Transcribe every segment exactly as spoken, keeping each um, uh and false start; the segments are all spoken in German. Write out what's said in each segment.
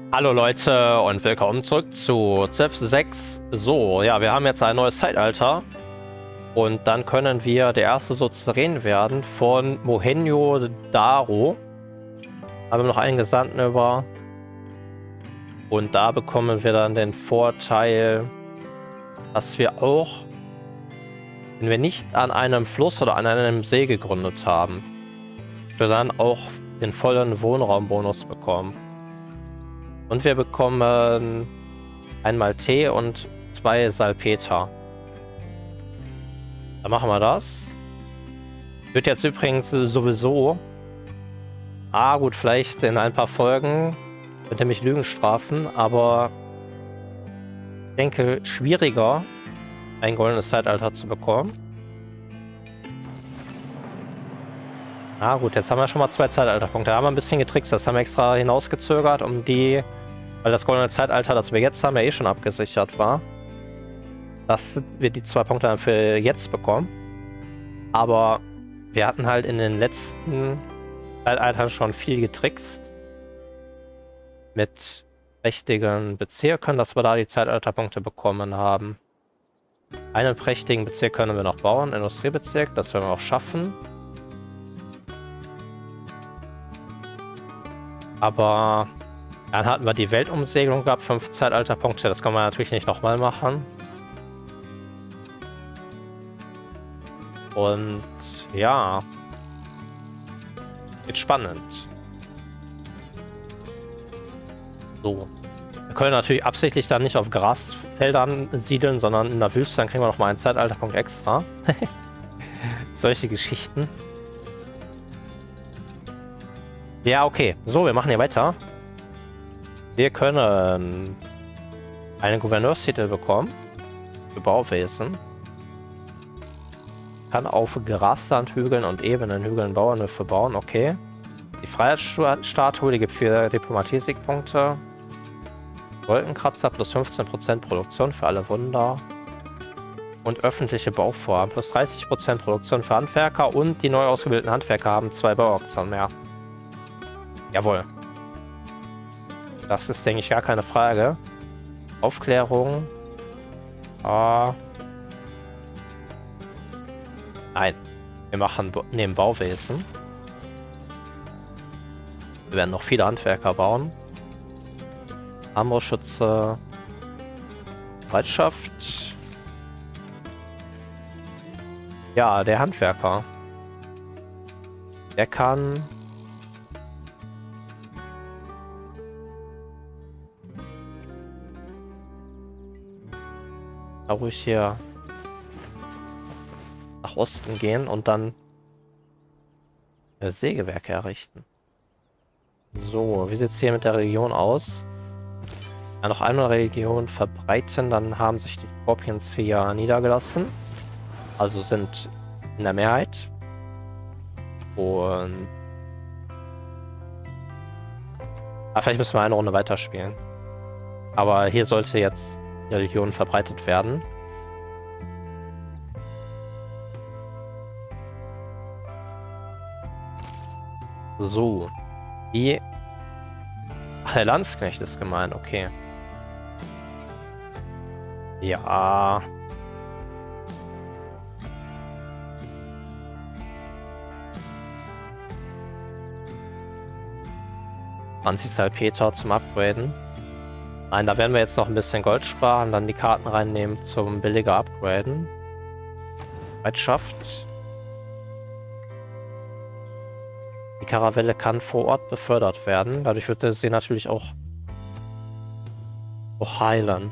Hallo Leute und willkommen zurück zu Civ sechs. So, ja, wir haben jetzt ein neues Zeitalter und dann können wir der erste Suzerän werden von Mohenjo-Daro. Haben wir noch einen Gesandten über und da bekommen wir dann den Vorteil, dass wir auch, wenn wir nicht an einem Fluss oder an einem See gegründet haben, wir dann auch den vollen Wohnraumbonus bekommen. Und wir bekommen einmal Tee und zwei Salpeter. Dann machen wir das. Wird jetzt übrigens sowieso... Ah gut, vielleicht in ein paar Folgen wird er mich Lügen strafen, aber ich denke, schwieriger, ein goldenes Zeitalter zu bekommen. Ah gut, jetzt haben wir schon mal zwei Zeitalterpunkte. Da haben wir ein bisschen getrickst. Das haben wir extra hinausgezögert, um die... Weil das goldene Zeitalter, das wir jetzt haben, ja eh schon abgesichert war. Dass wir die zwei Punkte dann für jetzt bekommen. Aber wir hatten halt in den letzten Zeitaltern schon viel getrickst. Mit prächtigen Bezirken, dass wir da die Zeitalterpunkte bekommen haben. Einen prächtigen Bezirk können wir noch bauen, Industriebezirk, das werden wir auch schaffen. Aber... Dann hatten wir die Weltumsegelung gehabt, fünf Zeitalterpunkte. Das kann man natürlich nicht nochmal machen. Und ja, wird spannend. So. Wir können natürlich absichtlich dann nicht auf Grasfeldern siedeln, sondern in der Wüste. Dann kriegen wir nochmal einen Zeitalterpunkt extra. Solche Geschichten. Ja, okay. So, wir machen hier weiter. Wir können einen Gouverneurstitel bekommen für Bauwesen. Kann auf Graslandhügeln und ebenen Hügeln Bauernhöfe bauen, okay. Die Freiheitsstatue, die gibt vier Diplomatie-Siegpunkte. Wolkenkratzer plus fünfzehn Prozent Produktion für alle Wunder. Und öffentliche Bauvorhaben plus dreißig Prozent Produktion für Handwerker. Und die neu ausgebildeten Handwerker haben zwei Bauauktionen mehr. Jawohl. Das ist, denke ich, gar keine Frage. Aufklärung. Ah. Nein. Wir machen nehmen Bauwesen. Wir werden noch viele Handwerker bauen. Armbrustschütze. Bereitschaft. Ja, der Handwerker. Der kann... ruhig hier nach Osten gehen und dann Sägewerke errichten. So, wie sieht es hier mit der Region aus? Ja, noch eine Region verbreiten, dann haben sich die Scorpions hier niedergelassen. Also sind in der Mehrheit. Und ah, vielleicht müssen wir eine Runde weiterspielen. Aber hier sollte jetzt die Region verbreitet werden. So. Die... Ach, der Landsknecht ist gemeint, okay. Ja. zwanzig Salpeter zum Upgraden. Nein, da werden wir jetzt noch ein bisschen Gold sparen, dann die Karten reinnehmen zum billiger Upgraden. Bereitschaft. Die Karavelle kann vor Ort befördert werden. Dadurch wird sie natürlich auch, auch heilen.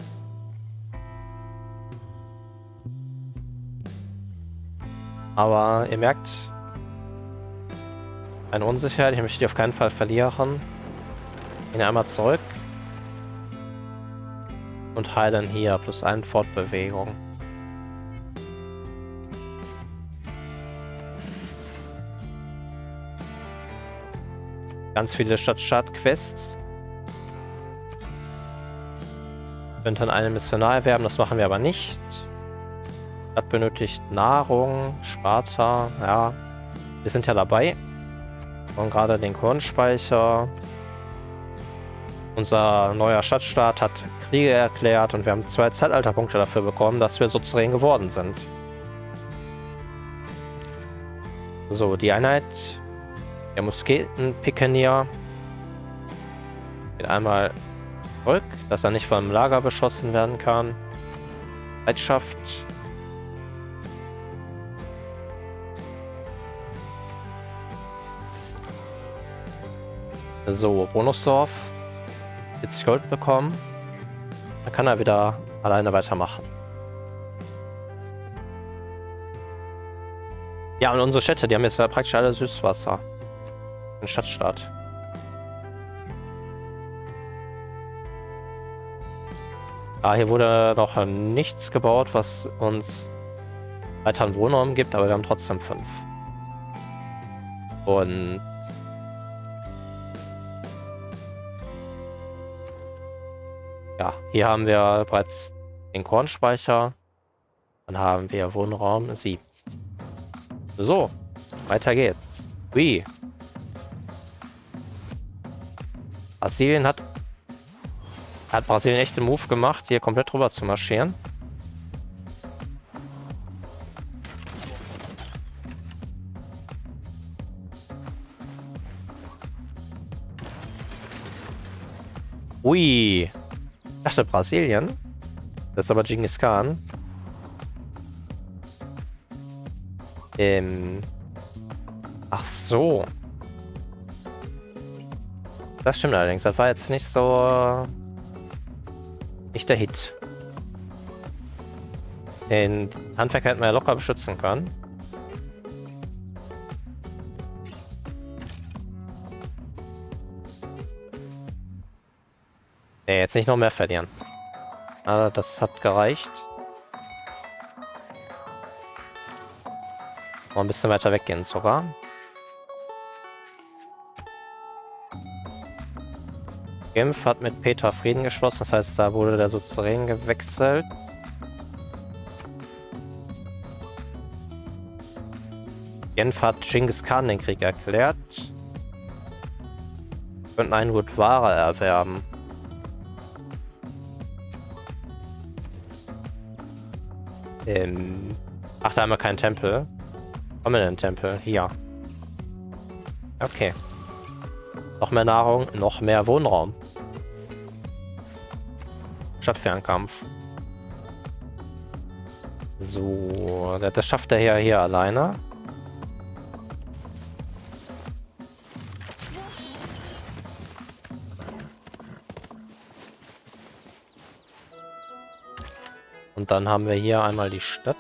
Aber ihr merkt, eine Unsicherheit. Ich möchte die auf keinen Fall verlieren. Gehen einmal zurück. Und heilen hier, plus eine Fortbewegung. Ganz viele Stadt-Stadt-Quests. Könnten einen Missionar erwerben, das machen wir aber nicht. Stadt benötigt Nahrung, Sparta, ja. Wir sind ja dabei. Und gerade den Kornspeicher. Unser neuer Stadtstaat hat Kriege erklärt und wir haben zwei Zeitalterpunkte dafür bekommen, dass wir souverän geworden sind. So, die Einheit der Musketenpikenier geht einmal zurück, dass er nicht vom Lager beschossen werden kann. Bereitschaft. So, Bonusdorf. Jetzt Gold bekommen. Dann kann er wieder alleine weitermachen. Ja, und unsere Städte, die haben jetzt ja praktisch alle Süßwasser. Ein Stadtstaat. Ah, hier wurde noch nichts gebaut, was uns weiteren Wohnraum gibt, aber wir haben trotzdem fünf. Und ja, hier haben wir bereits den Kornspeicher. Dann haben wir Wohnraum sieben. So, weiter geht's. Wie? Brasilien hat hat Brasilien echt den Move gemacht, hier komplett rüber zu marschieren. Ui. Ich dachte Brasilien. Das ist aber Genghis Khan. Ähm. Ach so. Das stimmt allerdings. Das war jetzt nicht so... Nicht der Hit. Den Handwerker hätten wir ja locker beschützen können. Nee, jetzt nicht noch mehr verlieren. Aber das hat gereicht. Noch ein bisschen weiter weggehen sogar. Genf hat mit Petra Frieden geschlossen, das heißt, da wurde der Souverän gewechselt. Genf hat Genghis Khan den Krieg erklärt. Wir könnten einen Gurdwara erwerben. Ähm Ach, da haben wir keinen Tempel. Kommen wir in den Tempel? Hier. Okay. Noch mehr Nahrung, noch mehr Wohnraum. Stadtfernkampf. So, das schafft er ja hier alleine. Und dann haben wir hier einmal die Stadt.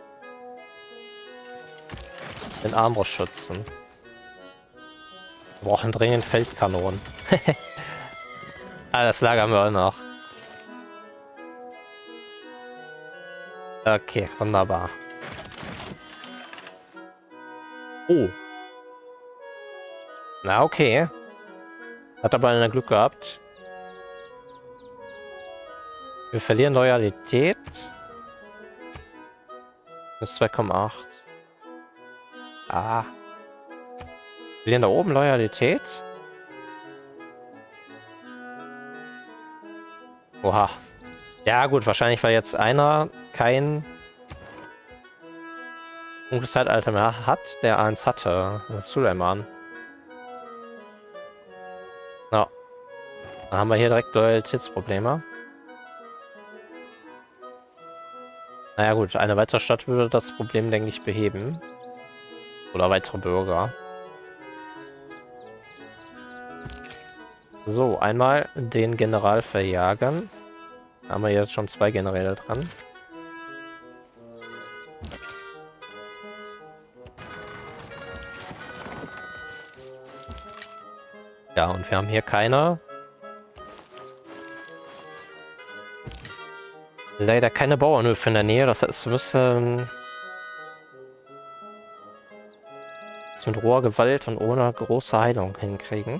Den Armbrustschützen. Wir brauchen dringend Feldkanonen. Ah, das Lager haben wir auch noch. Okay, wunderbar. Oh. Na, okay. Hat aber eine Glück gehabt. Wir verlieren Loyalität. Bis zwei Komma acht. Ah. Wir verlieren da oben Loyalität. Oha. Ja gut, wahrscheinlich weil jetzt einer kein dunkles Zeitalter mehr hat, der eins hatte. Das ist Suleiman. Ja. Dann haben wir hier direkt Loyalitätsprobleme. Naja gut, eine weitere Stadt würde das Problem, denke ich, beheben. Oder weitere Bürger. So, einmal den General verjagen. Da haben wir jetzt schon zwei Generäle dran. Ja, und wir haben hier keine... Leider keine Bauernhöfe in der Nähe, das heißt, wir müssen... das mit roher Gewalt und ohne große Heilung hinkriegen.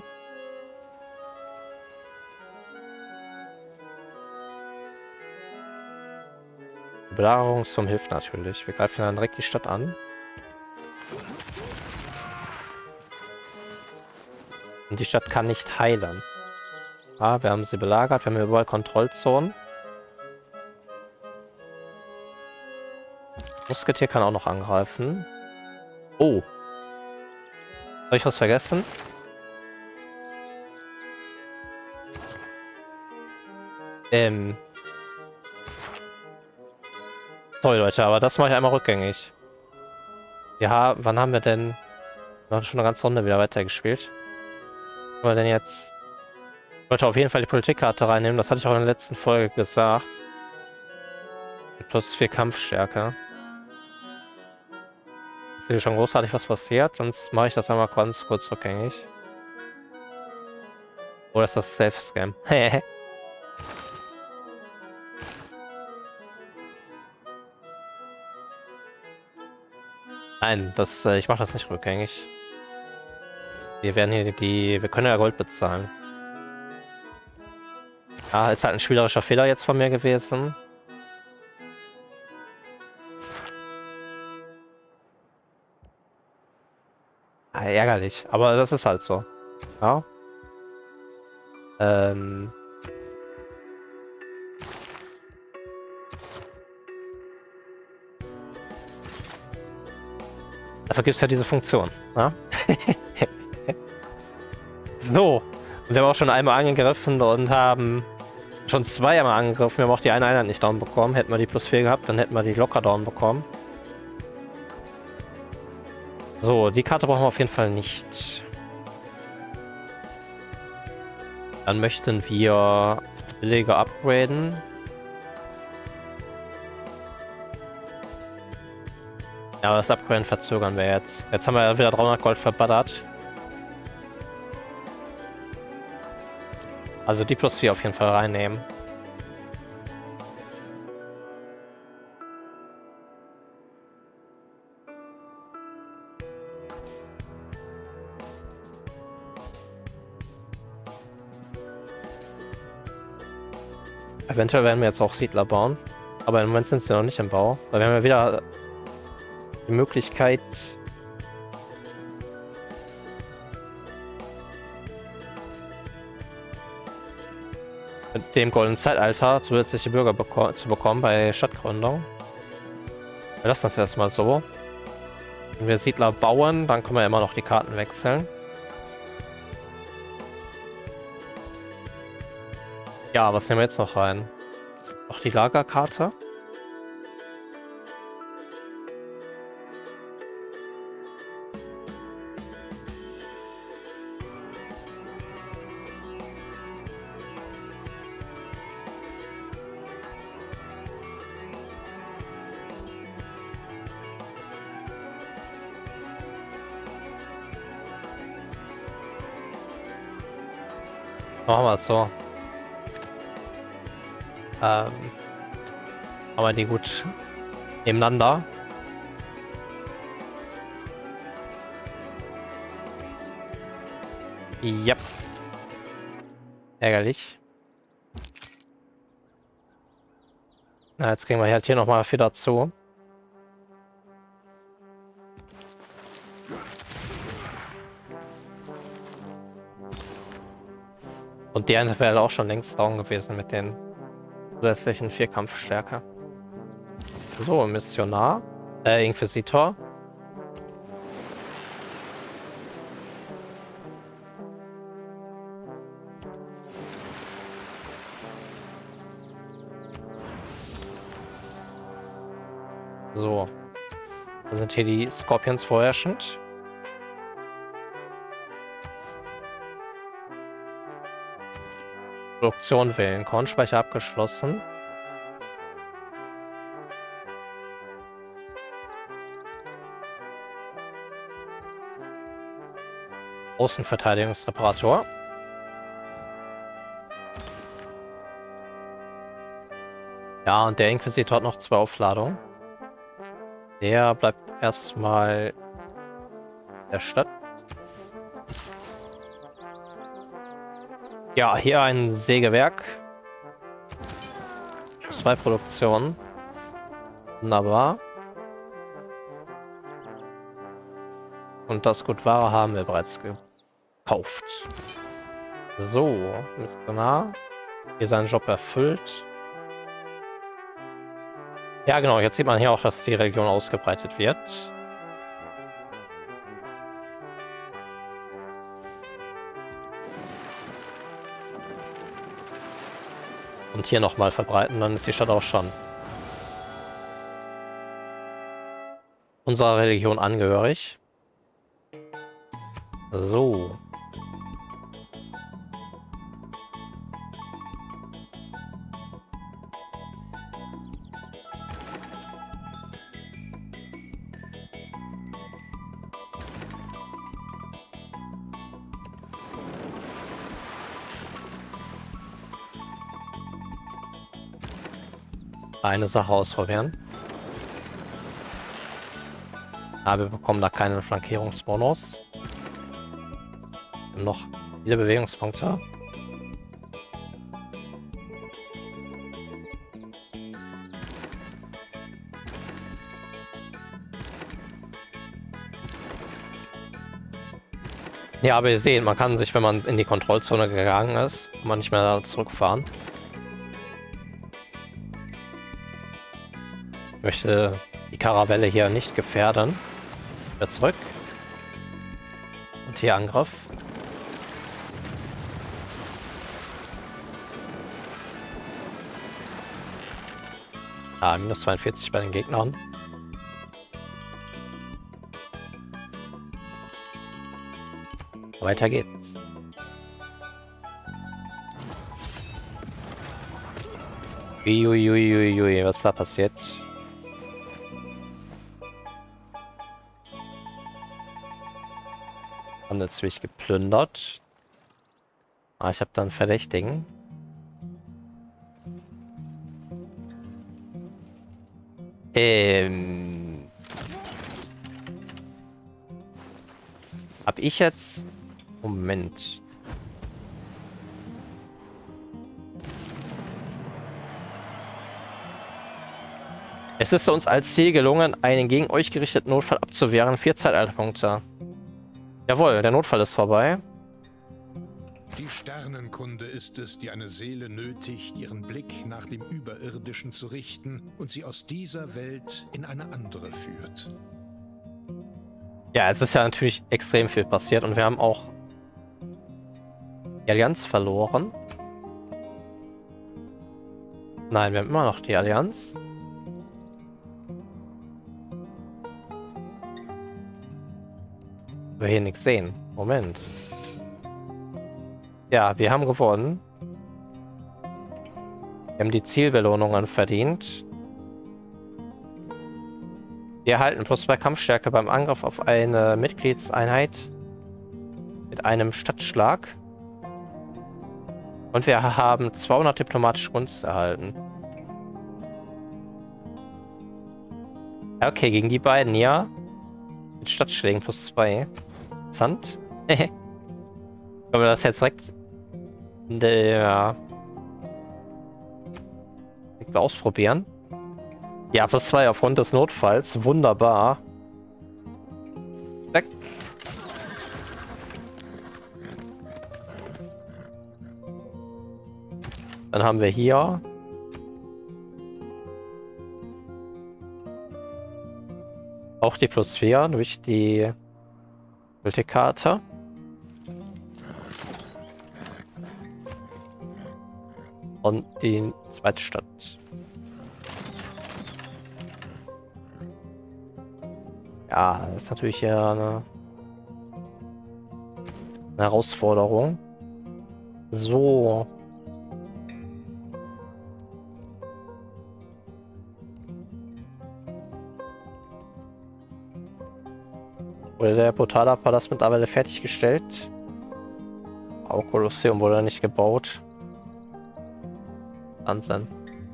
Die Belagerungsturm hilft natürlich. Wir greifen dann direkt die Stadt an. Und die Stadt kann nicht heilen. Ah, wir haben sie belagert. Wir haben hier überall Kontrollzonen. Musketier kann auch noch angreifen. Oh. Habe ich was vergessen? Ähm. Sorry, Leute, aber das mache ich einmal rückgängig. Ja, wann haben wir denn... Wir haben schon eine ganze Runde wieder weitergespielt. Was haben wir denn jetzt... Ich wollte auf jeden Fall die Politikkarte reinnehmen. Das hatte ich auch in der letzten Folge gesagt. Mit plus vier Kampfstärke. Ist hier schon großartig was passiert, sonst mache ich das einmal ganz kurz rückgängig. Oder ist das Safe-Scam? Nein, das, äh, ich mache das nicht rückgängig. Wir werden hier die... Wir können ja Gold bezahlen. Ja, ist halt ein spielerischer Fehler jetzt von mir gewesen. Ah, ärgerlich, aber das ist halt so. Ja. Ähm... Dafür gibt es ja diese Funktion. Ja? So. Und wir haben auch schon einmal angegriffen und haben schon zweimal angegriffen. Wir haben auch die eine Einheit nicht down bekommen. Hätten wir die plus vier gehabt, dann hätten wir die locker down bekommen. So, die Karte brauchen wir auf jeden Fall nicht. Dann möchten wir billiger upgraden. Ja, das Upgraden verzögern wir jetzt. Jetzt haben wir ja wieder dreihundert Gold verbaddert. Also die plus vier auf jeden Fall reinnehmen. Eventuell werden wir jetzt auch Siedler bauen. Aber im Moment sind sie noch nicht im Bau. Weil wir haben ja wieder die Möglichkeit... mit dem goldenen Zeitalter zusätzliche Bürger beko zu bekommen bei Stadtgründung. Wir lassen das erstmal so. Wenn wir Siedler bauen, dann können wir immer noch die Karten wechseln. Ja, was nehmen wir jetzt noch rein? Noch die Lagerkarte. Machen wir es so. Ähm, haben wir die gut nebeneinander. Ja. Ärgerlich. Na, jetzt kriegen wir halt hier nochmal viel dazu. Und die eine wäre auch schon längst down gewesen mit den zusätzlichen Vierkampfstärke. So, Missionar. Äh, Inquisitor. So. Dann sind hier die Scorpions vorherrschend. Produktion wählen. Kornspeicher abgeschlossen. Außenverteidigungsreparator. Ja, und der Inquisitor hat noch zwei Aufladungen. Der bleibt erstmal der Stadt. Ja, hier ein Sägewerk. Zwei Produktionen. Wunderbar. Und das Gutware haben wir bereits gekauft. So, Missionar. Hier seinen Job erfüllt. Ja, genau. Jetzt sieht man hier auch, dass die Religion ausgebreitet wird. Und hier nochmal verbreiten, dann ist die Stadt auch schon unserer Religion angehörig. So. Eine Sache ausprobieren. Aber wir bekommen da keinen Flankierungsbonus. Wir haben noch viele Bewegungspunkte. Ja, aber ihr seht, man kann sich, wenn man in die Kontrollzone gegangen ist, kann man nicht mehr zurückfahren. Ich möchte die Karavelle hier nicht gefährden. Wieder zurück. Und hier Angriff. Ah, minus zweiundvierzig bei den Gegnern. Weiter geht's. Uiuiuiui, was da passiert? Handelsweg geplündert. Ah, ich habe da einen Verdächtigen. Ähm. Hab ich jetzt... Moment. Es ist uns als Ziel gelungen, einen gegen euch gerichteten Notfall abzuwehren. Vier Zeitalterpunkte. Jawohl, der Notfall ist vorbei. Die Sternenkunde ist es, die eine Seele nötigt, ihren Blick nach dem Überirdischen zu richten und sie aus dieser Welt in eine andere führt. Ja, es ist ja natürlich extrem viel passiert und wir haben auch die Allianz verloren. Nein, wir haben immer noch die Allianz. Wir hier nichts sehen. Moment. Ja, wir haben gewonnen. Wir haben die Zielbelohnungen verdient. Wir erhalten plus zwei Kampfstärke beim Angriff auf eine Mitgliedseinheit mit einem Stadtschlag. Und wir haben zweihundert diplomatische Gunst erhalten. Okay, gegen die beiden, ja. Mit Stadtschlägen plus zwei. Interessant. Können wir das jetzt direkt... Ja. Direkt ausprobieren. Ja, plus zwei aufgrund des Notfalls. Wunderbar. Zack. Dann haben wir hier auch die plus vier durch die Multikarte. Und die zweite Stadt. Ja, das ist natürlich hier eine, eine Herausforderung. So. Wurde der Potala-Palast mittlerweile fertiggestellt? Auch Kolosseum wurde nicht gebaut. Wahnsinn.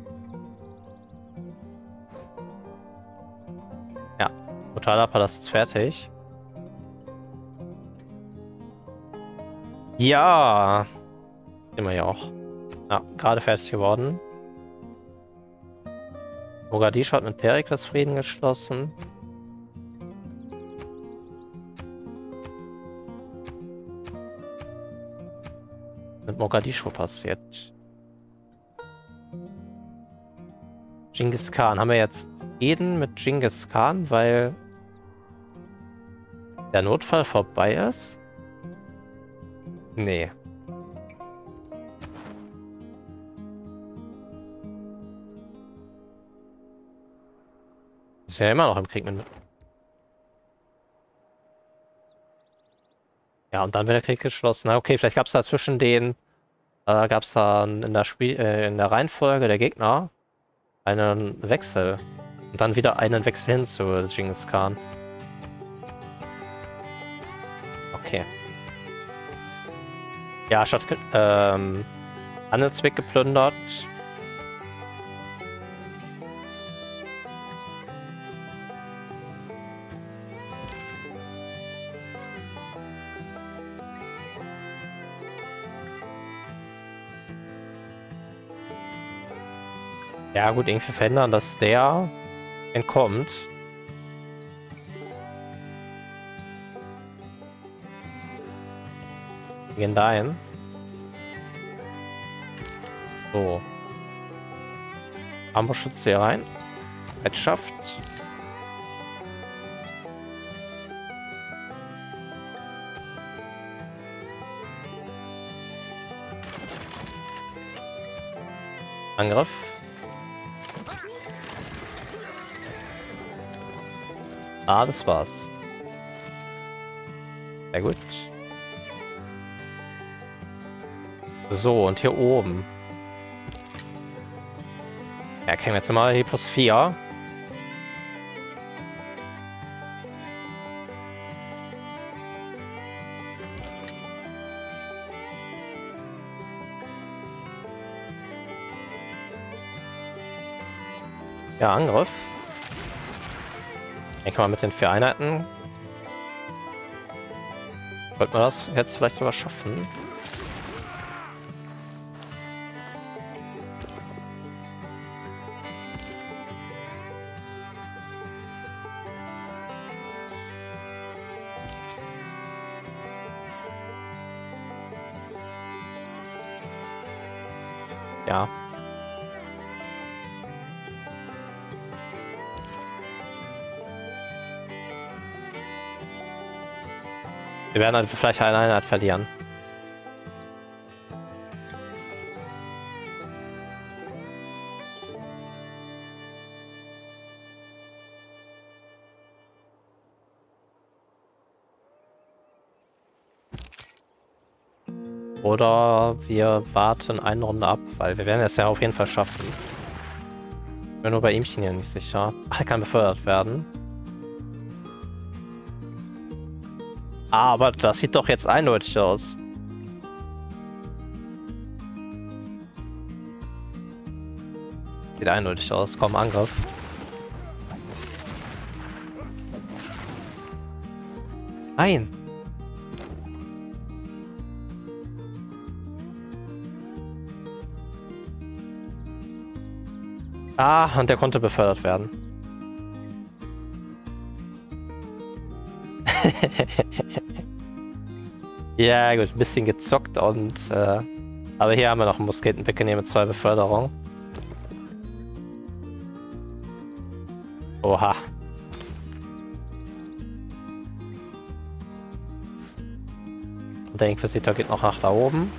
Ja, Potala-Palast ist fertig. Ja! Sehen wir ja auch. Ja, gerade fertig geworden. Mogadischu hat mit Perikles Frieden geschlossen. mit Mogadischu passiert. Genghis Khan. Haben wir jetzt Frieden mit Genghis Khan, weil der Notfall vorbei ist? Nee. Ist ja immer noch im Krieg mit. Ja, und dann wird der Krieg geschlossen. Na, okay, vielleicht gab es da zwischen den, äh, gab es da in der Spiel, äh, in der Reihenfolge der Gegner einen Wechsel. Und dann wieder einen Wechsel hin zu Genghis Khan. Okay. Ja, statt ähm, Handelsweg geplündert. Ja gut, irgendwie verhindern, dass der entkommt. Wir gehen dahin. So. Amboschütze hier rein. Bereitschaft. Angriff. Ah, das war's. Sehr gut. So, und hier oben. Ja, kriegen wir jetzt mal die plus vier. Ja, Angriff. Ich kann mal mit den vier Einheiten. Wollten wir das jetzt vielleicht sogar schaffen? Ja. Wir werden dann vielleicht eine Einheit verlieren. Oder wir warten eine Runde ab, weil wir werden es ja auf jeden Fall schaffen. Ich bin nur bei ihmchen hier nicht sicher. Ach, er kann befördert werden. Aber das sieht doch jetzt eindeutig aus. Sieht eindeutig aus. Komm, Angriff. Nein. Ah, und der konnte befördert werden. Ja gut, ein bisschen gezockt und äh, aber hier haben wir noch einen Musketenpikenier mit zwei Beförderungen. Oha. Und der Inquisitor geht noch nach da oben.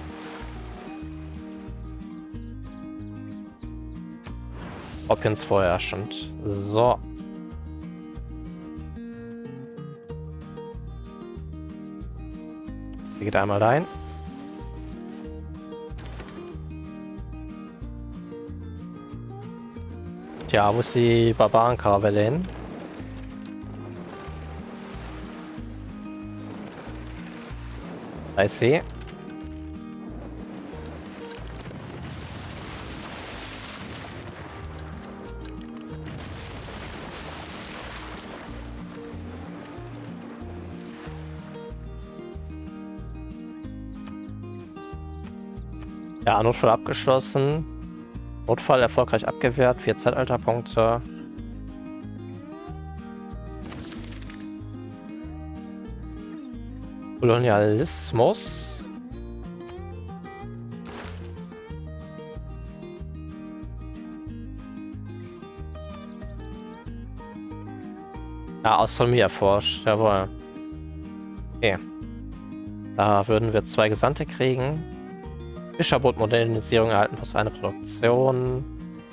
Hopkins vorherrschend. So. Sie geht einmal rein. Tja, wo ist die Barbarenkarawalle hin? Da ist sie. Ja, Notfall abgeschlossen. Notfall erfolgreich abgewehrt. Vier Zeitalterpunkte. Kolonialismus. Ja, Astronomie erforscht, jawohl. Okay. Da würden wir zwei Gesandte kriegen. Fischerboot-Modernisierung erhalten plus eine Produktion.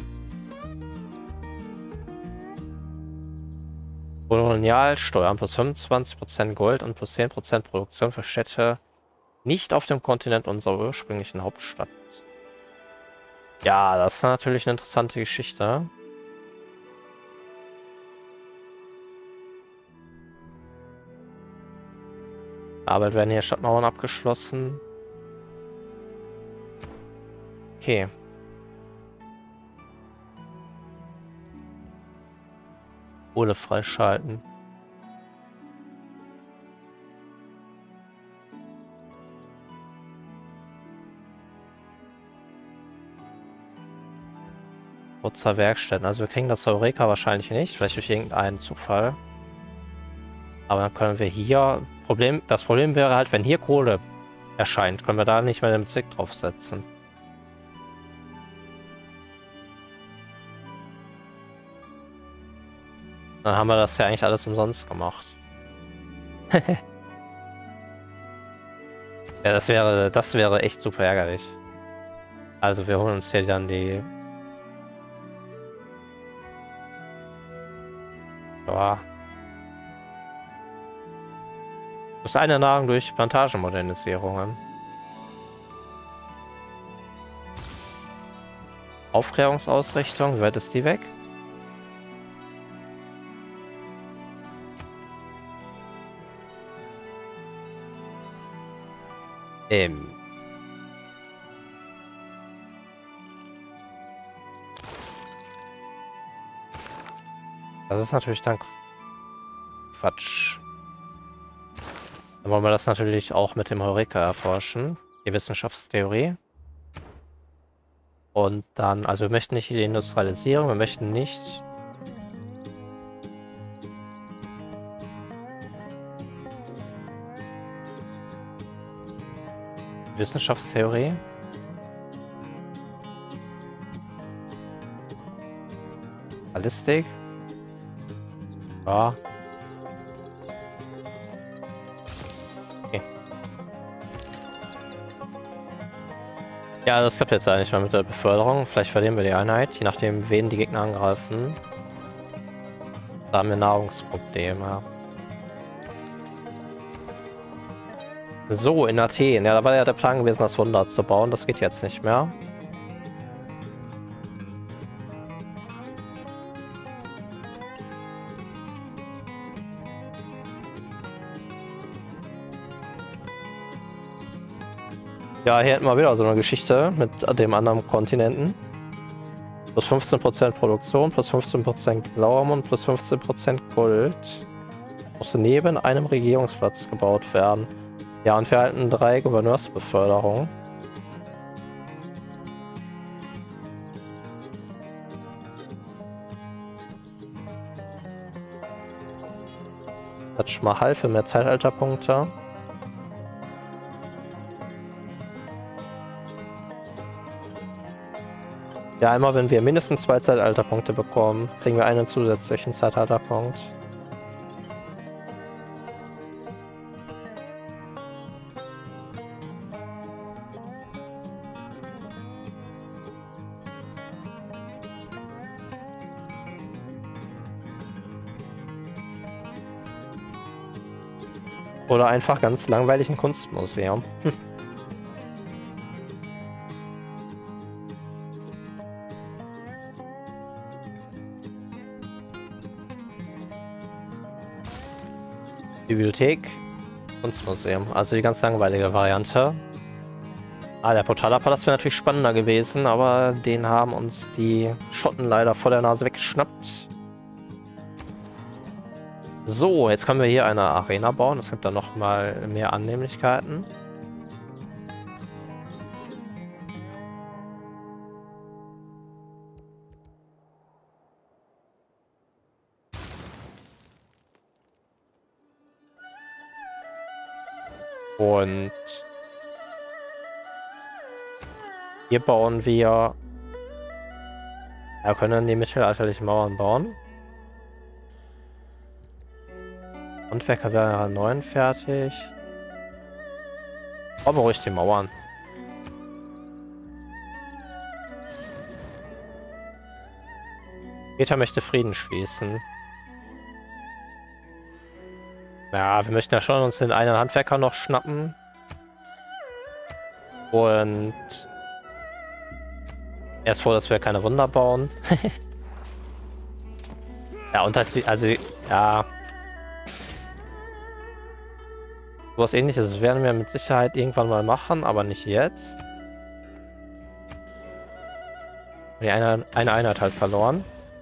Kolonialsteuern plus fünfundzwanzig Prozent Gold und plus zehn Prozent Produktion für Städte nicht auf dem Kontinent unserer ursprünglichen Hauptstadt. Ja, das ist natürlich eine interessante Geschichte. Arbeit werden hier Stadtmauern abgeschlossen. Okay. Kohle freischalten. Kurzer Werkstätten. Also wir kriegen das Eureka wahrscheinlich nicht. Vielleicht durch irgendeinen Zufall. Aber dann können wir hier... Problem, das Problem wäre halt, wenn hier Kohle erscheint, können wir da nicht mehr den Bezirk draufsetzen. Dann haben wir das ja eigentlich alles umsonst gemacht. Ja, das wäre, das wäre echt super ärgerlich. Also wir holen uns hier dann die... Ja. Das ist eine Nahrung durch Plantagenmodernisierungen. Aufklärungsausrichtung, wie weit ist die weg? Ähm. Das ist natürlich dann Quatsch. Dann wollen wir das natürlich auch mit dem Heureka erforschen. Die Wissenschaftstheorie. Und dann, also wir möchten nicht die Industrialisierung, wir möchten nicht... Wissenschaftstheorie. Ballistik. Ja. Okay. Ja, das klappt jetzt eigentlich mal mit der Beförderung. Vielleicht verlieren wir die Einheit, je nachdem, wen die Gegner angreifen. Da haben wir Nahrungsprobleme. So, in Athen. Ja, da war ja der Plan gewesen, das Wunder zu bauen. Das geht jetzt nicht mehr. Ja, hier hätten wir wieder so eine Geschichte mit dem anderen Kontinenten. Plus fünfzehn Prozent Produktion, plus fünfzehn Prozent Glauben und plus fünfzehn Prozent Gold. Muss neben einem Regierungsplatz gebaut werden. Ja, und wir halten drei Gouverneursbeförderungen. Taj Mahal für mehr Zeitalterpunkte. Ja, einmal wenn wir mindestens zwei Zeitalterpunkte bekommen, kriegen wir einen zusätzlichen Zeitalterpunkt. Oder einfach ganz langweilig ein Kunstmuseum. Hm. Bibliothek, Kunstmuseum. Also die ganz langweilige Variante. Ah, der Portalapalast wäre natürlich spannender gewesen, aber den haben uns die Schotten leider vor der Nase weggeschnappt. So, jetzt können wir hier eine Arena bauen. Das gibt dann noch mal mehr Annehmlichkeiten. Und hier bauen wir... Ja, können die mittelalterlichen Mauern bauen. Handwerker wäre neun fertig. Bauen wir ruhig die Mauern. Peter möchte Frieden schließen. Ja, wir möchten ja schon uns den einen Handwerker noch schnappen. Und erst vor, dass wir keine Wunder bauen. Ja, und halt, also, ja. Sowas Ähnliches werden wir mit Sicherheit irgendwann mal machen, aber nicht jetzt. Die eine, eine Einheit halt verloren.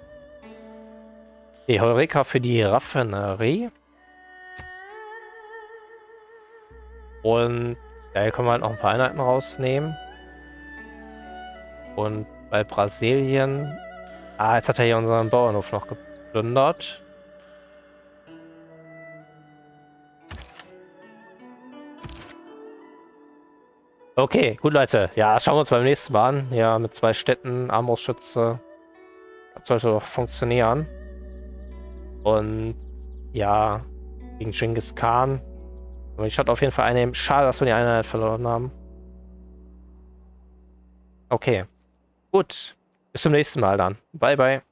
Die Heureka für die Raffinerie. Und ja, hier können wir halt noch ein paar Einheiten rausnehmen. Und bei Brasilien... Ah, jetzt hat er hier unseren Bauernhof noch geplündert. Okay, gut Leute. Ja, schauen wir uns beim nächsten Mal an. Ja, mit zwei Städten, Armbrustschütze. Das sollte doch funktionieren. Und ja, gegen Genghis Khan. Aber ich schaut auf jeden Fall einnehmen. Schade, dass wir die Einheit verloren haben. Okay. Gut. Bis zum nächsten Mal dann. Bye, bye.